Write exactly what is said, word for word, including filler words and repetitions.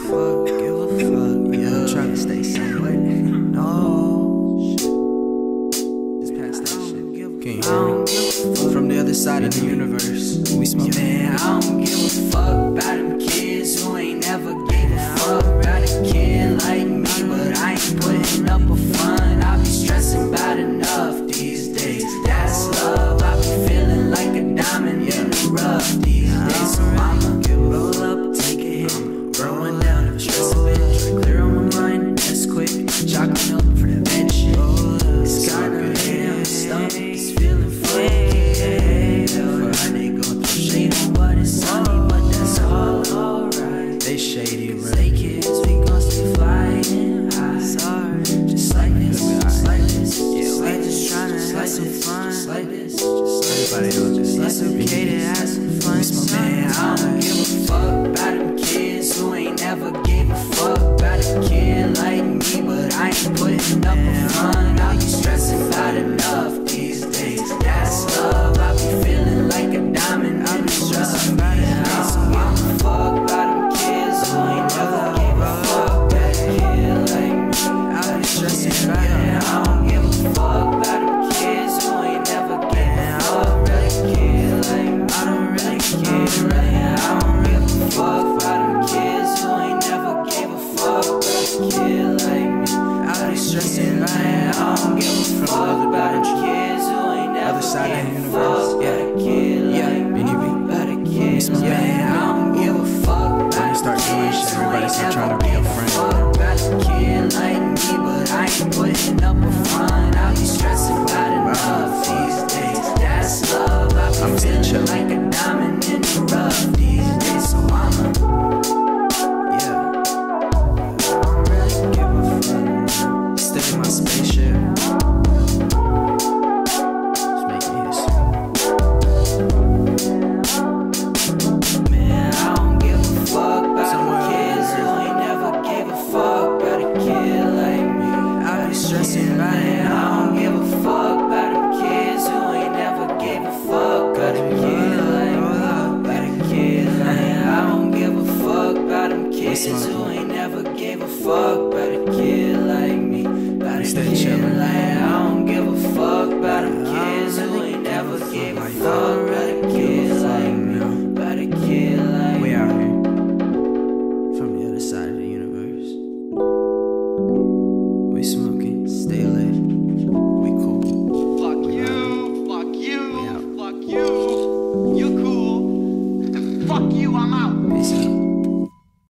fuck, give a fuck, yeah. I'm trying to stay somewhere. No, just pass that shit. Can you hear me? From the other side of the universe, we smoke. Man, I don't give a fuck about them kids who ain't never gave a fuck about a kid like me, but I ain't putting up a front. I be stressing about enough these days. That's love. I be feeling like a diamond in the rough these days. So I'ma roll up, take a hit, throwing down the stress a bit, clear on my mind, and that's quick. Chalking up for the veg shit. It's kinda late on my stomach, it's feeling funny. How they go through shade on what is sunny, but that's all alright. They shady, right? Stay kids, we gon' stay flying high. Sorry, just like this, just like this. Yeah, we just tryna have some fun. Just like this, just like Everybody know this. it's okay to have some fun. Man, I don't give a fuck about them kids who ain't never gave a fuck about a kid like me, but I ain't putting up a front. I be stressing about enough these days. That's love. I be feeling like a diamond. I be stressing about it. I don't give a fuck about them kids who ain't never gave a fuck about a kid like me. I be stressing about it. I don't give a fuck about them kids who ain't never gave a fuck about a kid like me. I don't really care, really. I don't give a fuck about them kids who ain't never gave a fuck about a kid like me. I be stressing about it. I don't give a fuck about them kids who ain't never Other side of the gave a universe. fuck about a kid Yeah, like me. Benny B. About a kid, yeah, I don't give a fuck about When you start doing kids shit, who everybody ain't start never trying to be your gave a friend. fuck about a kid like me, but I ain't putting up a front.